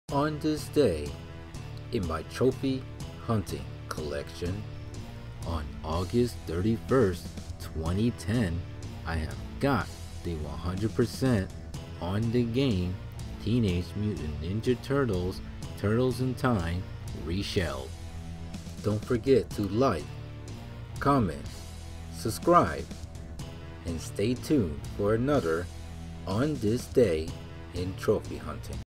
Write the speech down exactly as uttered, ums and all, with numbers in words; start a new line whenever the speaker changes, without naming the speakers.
On this day, in my trophy hunting collection, on August thirty-first, twenty ten, I have got the one hundred percent on the game Teenage Mutant Ninja Turtles Turtles in Time Reshelled. Don't forget to like, comment, subscribe, and stay tuned for another On This Day in Trophy Hunting.